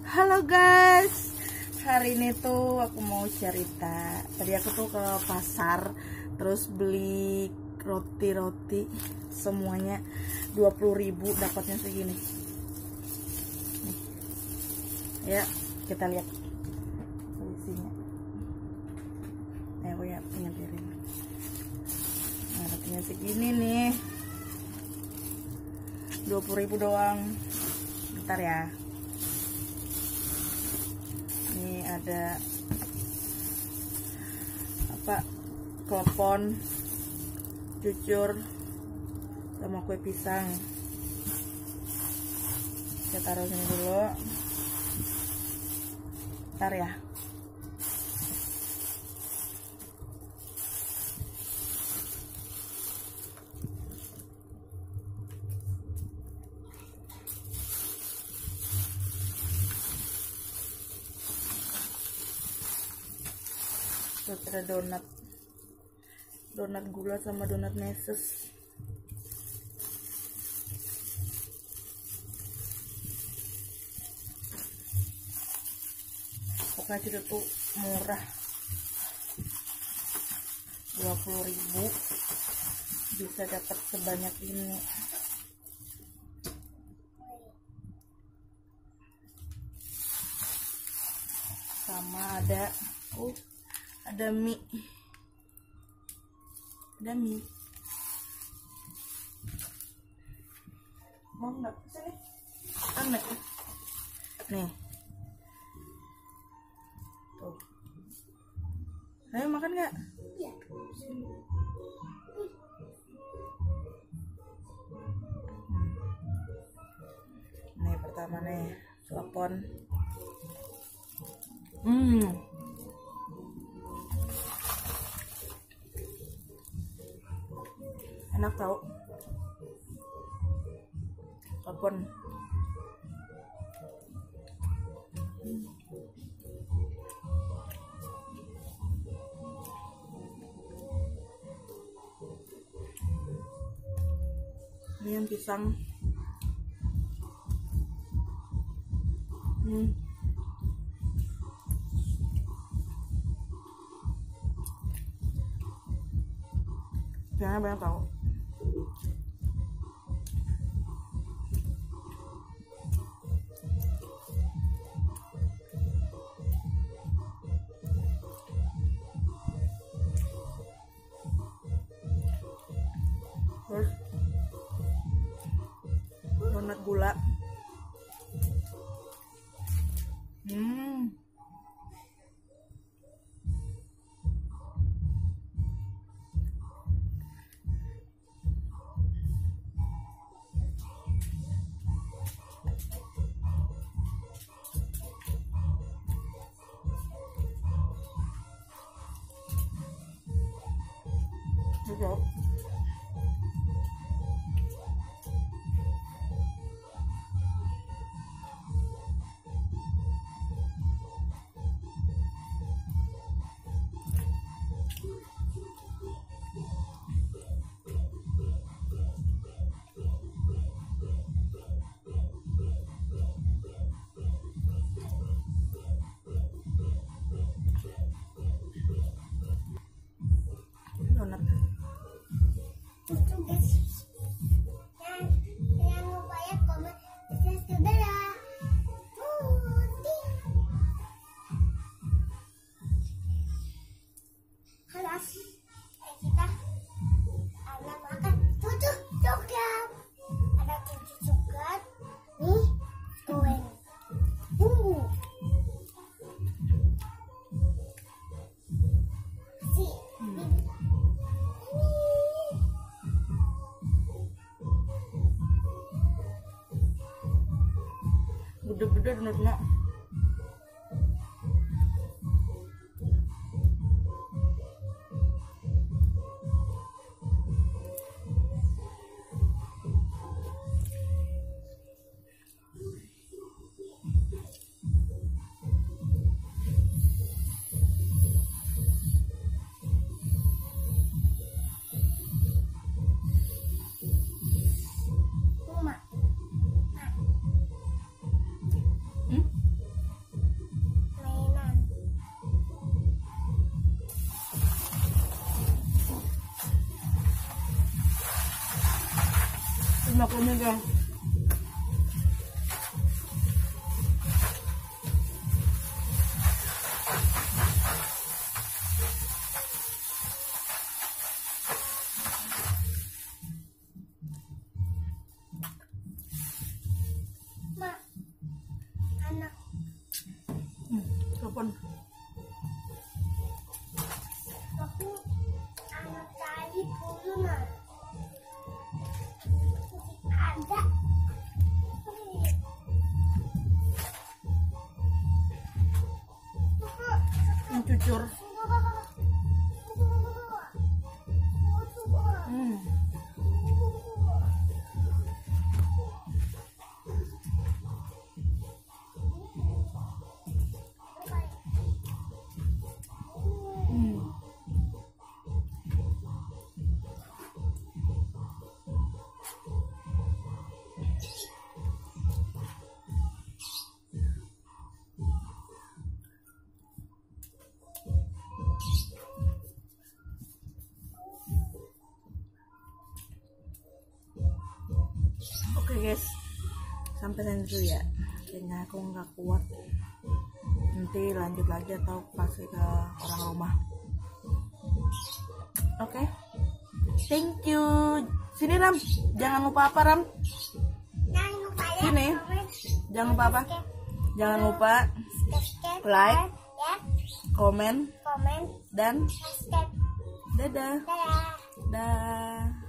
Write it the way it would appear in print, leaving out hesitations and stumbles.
Halo guys, hari ini tuh aku mau cerita. Tadi aku tuh ke pasar, terus beli roti-roti semuanya 20.000, dapatnya segini. Nih. Ya, kita lihat isinya. Aku ya punya piring. Nah, rotinya segini nih. 20.000 doang. Bentar ya. Ini ada apa, klepon, cucur, sama kue pisang. Kita taruh sini dulu. Bentar ya. Terus ada donat gula sama donat meses. Pokoknya itu tuh murah, 20.000 bisa dapat sebanyak ini. Sama ada mie. Mau nggak sini? Aneh nih. Tuh, ayo makan nggak? Iya. Nih pertama nih, telepon. Enak tau, telepon. Ini yang pisang. Jangan banyak tahu. Terus donat gula. Gitu. Donat. Jangan lupa ya komen, subscribe. Halo, kita ada makan tujuh coklat. Ada 7 coklat. Nih, goreng. Gede-gede donatnya. enak ini guys. Ma, anak Kapan? aku anak tadi dulu nah. Ada. Yang cucur. Oke guys, sampai sini dulu ya. Kayaknya aku nggak kuat. Nanti lanjut lagi atau kasih ke orang rumah. Oke, thank you. Sini Ram, jangan lupa apa Ram? Jangan lupa ya. Sini, jangan lupa apa? Jangan lupa Subscribe, like, ya, komen, komen, dan subscribe. dadah. Dadah. Dah.